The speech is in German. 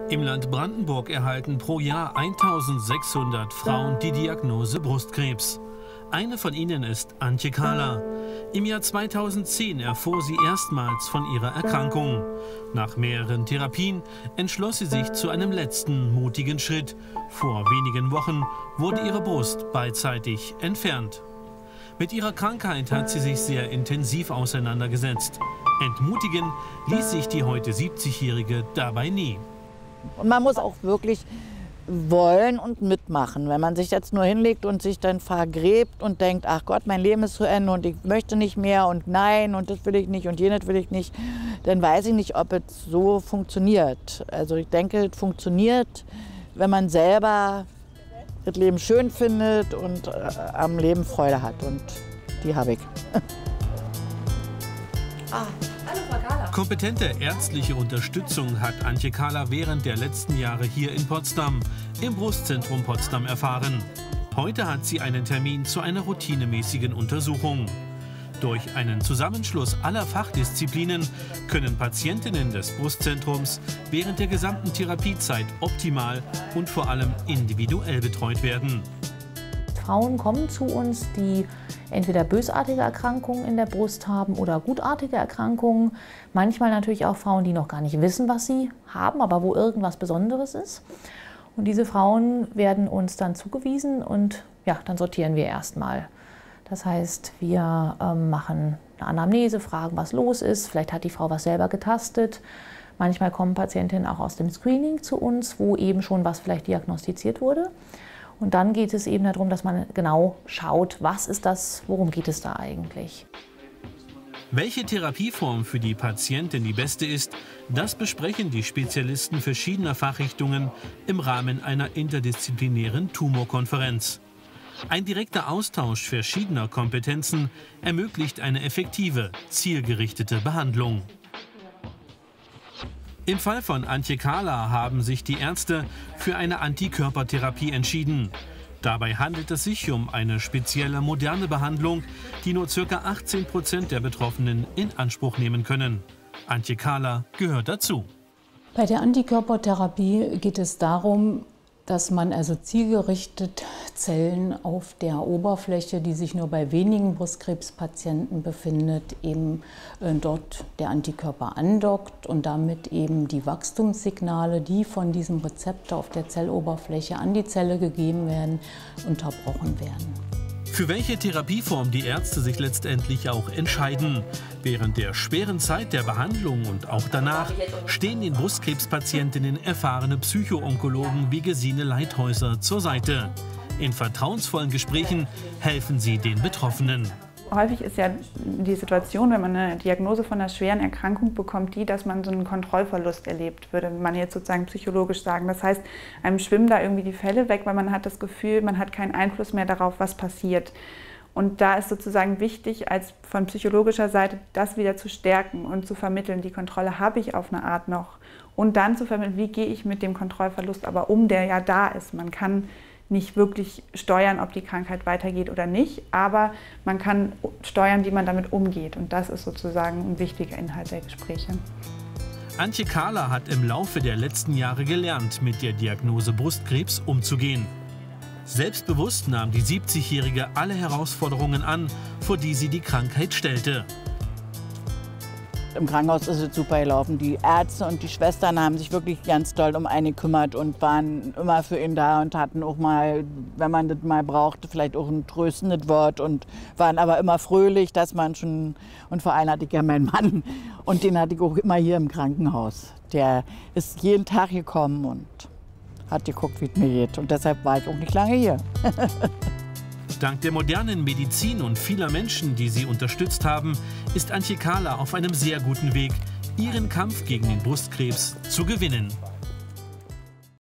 Im Land Brandenburg erhalten pro Jahr 1600 Frauen die Diagnose Brustkrebs. Eine von ihnen ist Antje Kahler. Im Jahr 2010 erfuhr sie erstmals von ihrer Erkrankung. Nach mehreren Therapien entschloss sie sich zu einem letzten mutigen Schritt. Vor wenigen Wochen wurde ihre Brust beidseitig entfernt. Mit ihrer Krankheit hat sie sich sehr intensiv auseinandergesetzt. Entmutigen ließ sich die heute 70-Jährige dabei nie. Und man muss auch wirklich wollen und mitmachen. Wenn man sich jetzt nur hinlegt und sich dann vergräbt und denkt, ach Gott, mein Leben ist zu Ende und ich möchte nicht mehr und nein und das will ich nicht und jenes will ich nicht, dann weiß ich nicht, ob es so funktioniert. Also ich denke, es funktioniert, wenn man selber das Leben schön findet und am Leben Freude hat. Und die habe ich. Hallo Frau Kahler. Kompetente ärztliche Unterstützung hat Antje Kahler während der letzten Jahre hier in Potsdam, im Brustzentrum Potsdam, erfahren. Heute hat sie einen Termin zu einer routinemäßigen Untersuchung. Durch einen Zusammenschluss aller Fachdisziplinen können Patientinnen des Brustzentrums während der gesamten Therapiezeit optimal und vor allem individuell betreut werden. Frauen kommen zu uns, die entweder bösartige Erkrankungen in der Brust haben oder gutartige Erkrankungen. Manchmal natürlich auch Frauen, die noch gar nicht wissen, was sie haben, aber wo irgendwas Besonderes ist. Und diese Frauen werden uns dann zugewiesen und ja, dann sortieren wir erstmal. Das heißt, wir machen eine Anamnese, fragen, was los ist. Vielleicht hat die Frau was selber getastet. Manchmal kommen Patientinnen auch aus dem Screening zu uns, wo eben schon was vielleicht diagnostiziert wurde. Und dann geht es eben darum, dass man genau schaut, was ist das, worum geht es da eigentlich. Welche Therapieform für die Patientin die beste ist, das besprechen die Spezialisten verschiedener Fachrichtungen im Rahmen einer interdisziplinären Tumorkonferenz. Ein direkter Austausch verschiedener Kompetenzen ermöglicht eine effektive, zielgerichtete Behandlung. Im Fall von Antje Kahler haben sich die Ärzte für eine Antikörpertherapie entschieden. Dabei handelt es sich um eine spezielle moderne Behandlung, die nur ca. 18% der Betroffenen in Anspruch nehmen können. Antje Kahler gehört dazu. Bei der Antikörpertherapie geht es darum, dass man also zielgerichtet Zellen auf der Oberfläche, die sich nur bei wenigen Brustkrebspatienten befindet, eben dort der Antikörper andockt und damit eben die Wachstumssignale, die von diesem Rezeptor auf der Zelloberfläche an die Zelle gegeben werden, unterbrochen werden. Für welche Therapieform die Ärzte sich letztendlich auch entscheiden. Während der schweren Zeit der Behandlung und auch danach stehen den Brustkrebspatientinnen erfahrene Psycho-Onkologen wie Gesine Leithäuser zur Seite. In vertrauensvollen Gesprächen helfen sie den Betroffenen. Häufig ist ja die Situation, wenn man eine Diagnose von einer schweren Erkrankung bekommt, dass man so einen Kontrollverlust erlebt, würde man jetzt sozusagen psychologisch sagen. Das heißt, einem schwimmen da irgendwie die Fälle weg, weil man hat das Gefühl, man hat keinen Einfluss mehr darauf, was passiert. Und da ist sozusagen wichtig, als von psychologischer Seite das wieder zu stärken und zu vermitteln. Die Kontrolle habe ich auf eine Art noch. Und dann zu vermitteln, wie gehe ich mit dem Kontrollverlust aber um, der ja da ist. Man kann nicht wirklich steuern, ob die Krankheit weitergeht oder nicht, aber man kann steuern, wie man damit umgeht. Und das ist sozusagen ein wichtiger Inhalt der Gespräche. Antje Kahler hat im Laufe der letzten Jahre gelernt, mit der Diagnose Brustkrebs umzugehen. Selbstbewusst nahm die 70-Jährige alle Herausforderungen an, vor die sie die Krankheit stellte. Im Krankenhaus ist es super gelaufen. Die Ärzte und die Schwestern haben sich wirklich ganz doll um einen gekümmert und waren immer für ihn da und hatten auch mal, wenn man das mal brauchte, vielleicht auch ein tröstendes Wort und waren aber immer fröhlich, dass man schon, und vor allem hatte ich ja meinen Mann und den hatte ich auch immer hier im Krankenhaus. Der ist jeden Tag gekommen und hat geguckt, wie es mir geht und deshalb war ich auch nicht lange hier. Dank der modernen Medizin und vieler Menschen, die sie unterstützt haben, ist Antje Kahler auf einem sehr guten Weg, ihren Kampf gegen den Brustkrebs zu gewinnen.